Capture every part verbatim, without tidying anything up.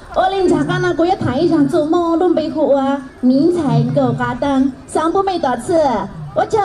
我恁茶干那过一台上做梦拢被唬啊，明才够嘎当，上不没多次，我瞧。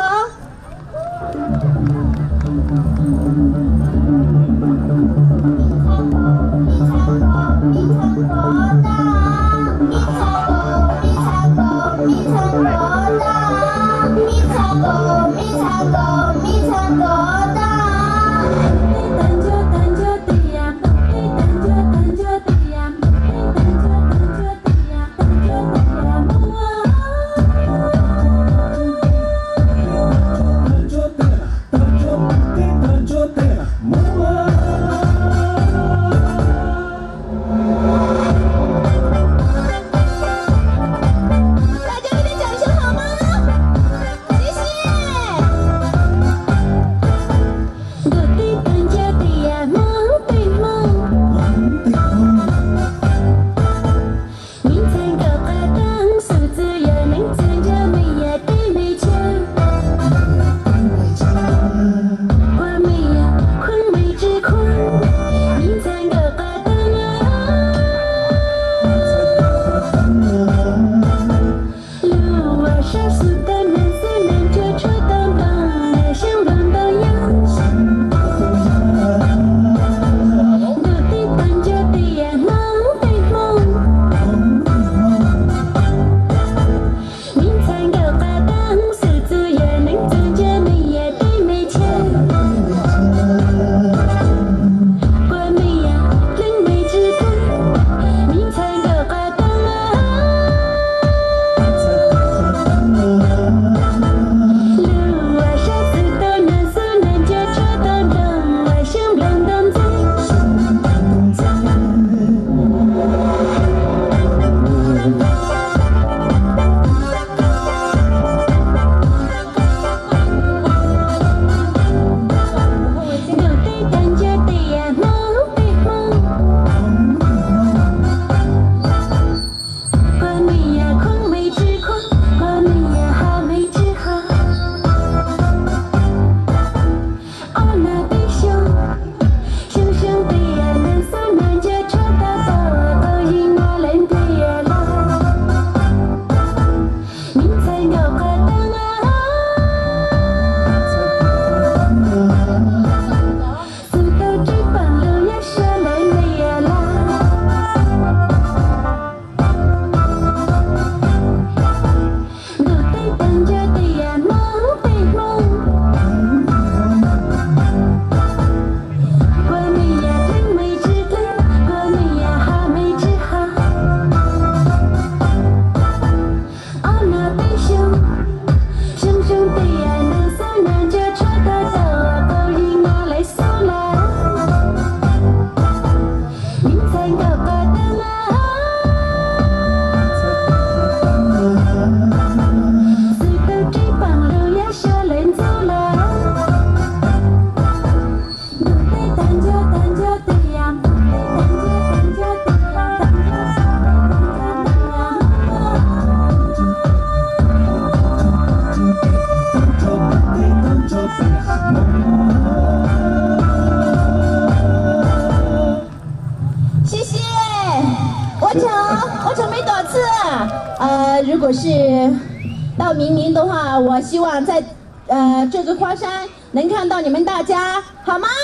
如果是到明年的话，我希望在呃这个花山能看到你们大家，好吗？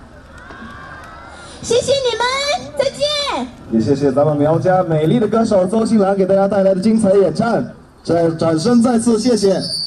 谢谢你们，再见。 也谢谢咱们苗家美丽的歌手周新兰给大家带来的精彩演唱，掌掌声再次谢谢。